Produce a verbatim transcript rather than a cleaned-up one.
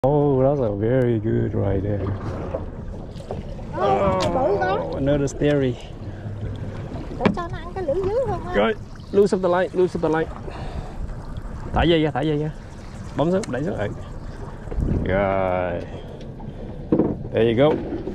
Oh, that's a very good right there. Oh, another stary. Để cho nó ăn cái lưỡi dưới không á. Rồi, loose up the line, loose up the line. Thả dây ra, thả dây ra. Bấm xuống, đẩy xuống. Rồi. There you go.